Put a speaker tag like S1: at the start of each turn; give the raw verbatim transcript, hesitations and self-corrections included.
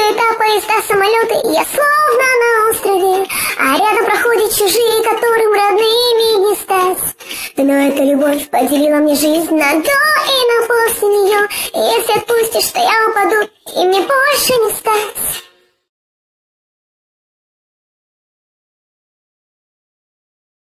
S1: лета, поезда, самолеты, и я словно на острове, а рядом проходят чужие, которым родными не стать. Да но эта любовь поделила мне жизнь на до и на после нее, и если отпустишь, то я упаду, и мне больше не стать.